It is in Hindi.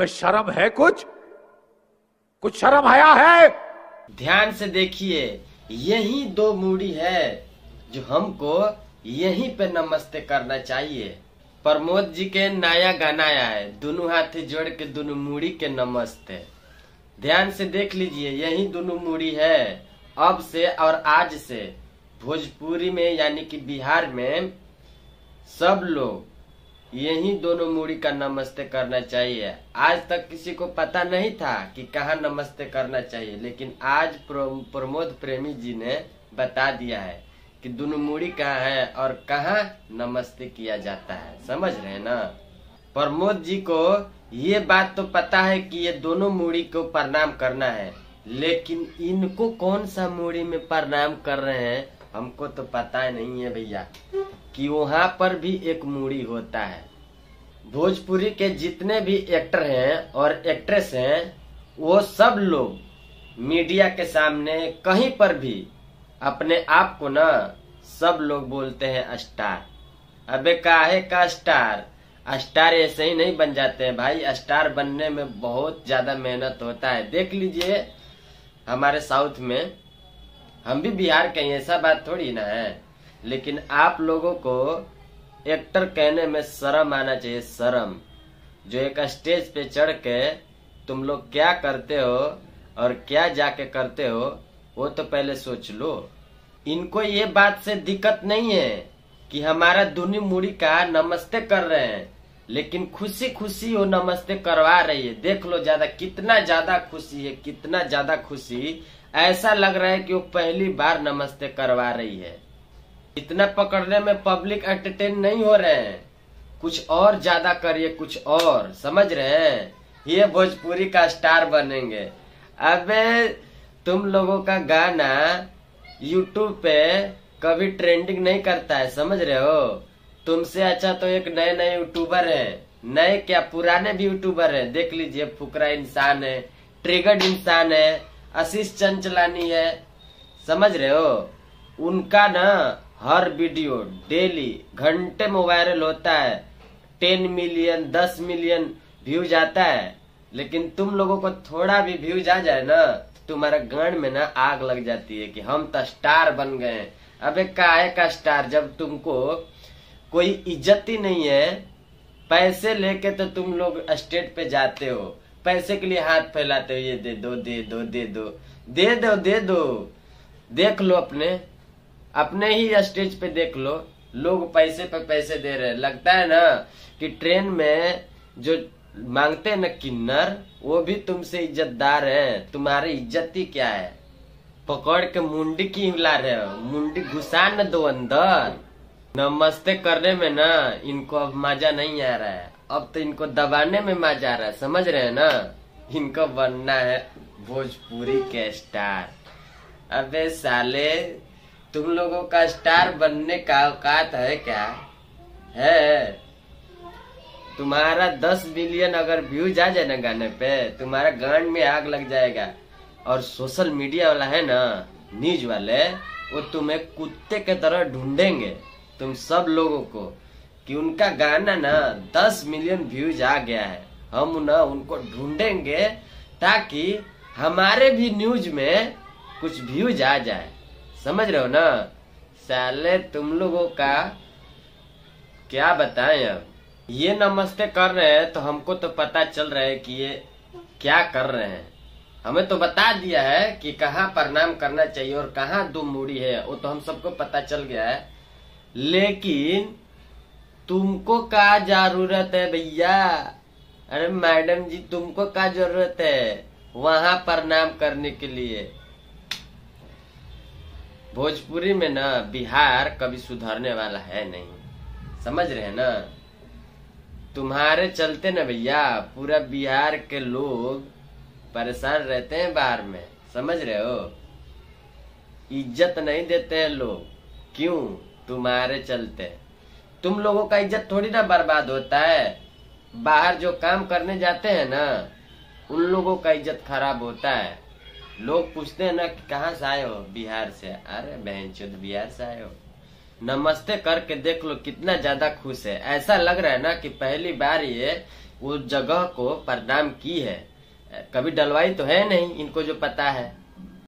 तुम्हें शर्म है? कुछ शर्म हया है? ध्यान से देखिए, यही दो मूड़ी है जो हमको यहीं पे नमस्ते करना चाहिए। प्रमोद जी के नया गाना आया है, दोनों हाथ जोड़ के दोनों मूड़ी के नमस्ते। ध्यान से देख लीजिए, यही दोनों मूड़ी है। अब से और आज से भोजपुरी में यानी कि बिहार में सब लोग यही दोनों मूड़ी का नमस्ते करना चाहिए। आज तक किसी को पता नहीं था कि कहाँ नमस्ते करना चाहिए, लेकिन आज प्रमोद प्रेमी जी ने बता दिया है कि दोनों मूड़ी कहाँ है और कहाँ नमस्ते किया जाता है। समझ रहे हैं ना? प्रमोद जी को ये बात तो पता है कि ये दोनों मूड़ी को प्रणाम करना है, लेकिन इनको कौन सा मूड़ी में प्रणाम कर रहे हैं हमको तो पता नहीं है भैया, कि वहाँ पर भी एक मूड़ी होता है। भोजपुरी के जितने भी एक्टर हैं और एक्ट्रेस हैं, वो सब लोग मीडिया के सामने कहीं पर भी अपने आप को ना सब लोग बोलते हैं स्टार। अबे काहे का स्टार? स्टार ऐसे ही नहीं बन जाते हैं भाई। स्टार बनने में बहुत ज्यादा मेहनत होता है। देख लीजिए हमारे साउथ में, हम भी बिहार के हैं, ऐसा बात थोड़ी ना है, लेकिन आप लोगों को एक्टर कहने में शर्म आना चाहिए। शर्म। जो एक स्टेज पे चढ़ के तुम लोग क्या करते हो और क्या जाके करते हो वो तो पहले सोच लो। इनको ये बात से दिक्कत नहीं है कि हमारा दूनी मुड़ी का नमस्ते कर रहे हैं, लेकिन खुशी खुशी वो नमस्ते करवा रही है। देख लो ज्यादा कितना ज्यादा खुशी है, कितना ज्यादा खुशी। ऐसा लग रहा है कि वो पहली बार नमस्ते करवा रही है। इतना पकड़ने में पब्लिक एंटरटेन नहीं हो रहे हैं, कुछ और ज्यादा करिए, कुछ और। समझ रहे हैं? ये भोजपुरी का स्टार बनेंगे। अबे तुम लोगों का गाना यूट्यूब पे कभी ट्रेंडिंग नहीं करता है, समझ रहे हो? तुमसे अच्छा तो एक नए नए यूट्यूबर है, नए क्या पुराने भी यूट्यूबर है। देख लीजिए, फुकरा इंसान है, ट्रिगर्ड इंसान है, आशीष चंचलानी है। समझ रहे हो? उनका ना हर वीडियो डेली घंटे में वायरल होता है। 10 मिलियन 10 मिलियन व्यूज आता है। लेकिन तुम लोगों को थोड़ा भी व्यूज आ जाए ना, तुम्हारा गांड में ना आग लग जाती है कि हम तो स्टार बन गए। अबे काहे का स्टार? जब तुमको कोई इज्जत ही नहीं है। पैसे लेके तो तुम लोग स्टेज पे जाते हो, पैसे के लिए हाथ फैलाते हो, ये दे दो दे दो दे दो दे दो दे दो। देख लो अपने ही स्टेज पे देख लो, लोग पैसे पे पैसे दे रहे हैं। लगता है ना कि ट्रेन में जो मांगते हैं ना किन्नर, वो भी तुमसे इज्जतदार है। तुम्हारी इज्जत ही क्या है? पकड़ के मुंडी की हिला रहे हो, मुंडी घुसा न दो अंदर। नमस्ते करने में ना इनको अब मजा नहीं आ रहा है, अब तो इनको दबाने में मजा आ रहा है। समझ रहे हैं ना? इनको बनना है भोजपुरी के स्टार। अबे साले, तुम लोगों का स्टार बनने का औकात है क्या? है? तुम्हारा 10 मिलियन अगर व्यूज आ जाए ना गाने पे, तुम्हारा गांड में आग लग जाएगा। और सोशल मीडिया वाला है ना, न्यूज वाले, वो तुम्हें कुत्ते के तरह ढूंढेंगे तुम सब लोगों को, कि उनका गाना ना 10 मिलियन व्यूज आ गया है। हम ना उनको ढूंढेंगे ताकि हमारे भी न्यूज में कुछ व्यूज आ जाए। समझ रहे हो ना? साले तुम लोगों का क्या बताएं। अब ये नमस्ते कर रहे हैं तो हमको तो पता चल रहा है कि ये क्या कर रहे हैं। हमें तो बता दिया है कि कहाँ प्रणाम करना चाहिए और कहाँ दो मूड़ी है, वो तो हम सबको पता चल गया है। लेकिन तुमको क्या जरूरत है भैया? अरे मैडम जी, तुमको क्या जरूरत है वहां प्रणाम करने के लिए? भोजपुरी में ना बिहार कभी सुधरने वाला है नहीं। समझ रहे हैं ना? तुम्हारे चलते ना भैया पूरा बिहार के लोग परेशान रहते हैं बाहर में। समझ रहे हो? इज्जत नहीं देते हैं लोग। क्यों? तुम्हारे चलते। तुम लोगों का इज्जत थोड़ी ना बर्बाद होता है। बाहर जो काम करने जाते हैं ना, उन लोगों का इज्जत खराब होता है। लोग पूछते हैं ना कि कहाँ से आए हो? बिहार से। अरे बहनचोद, बिहार से आए हो? नमस्ते करके देख लो कितना ज्यादा खुश है। ऐसा लग रहा है ना कि पहली बार ये वो जगह को प्रणाम की है, कभी डलवाई तो है नहीं, इनको जो पता है।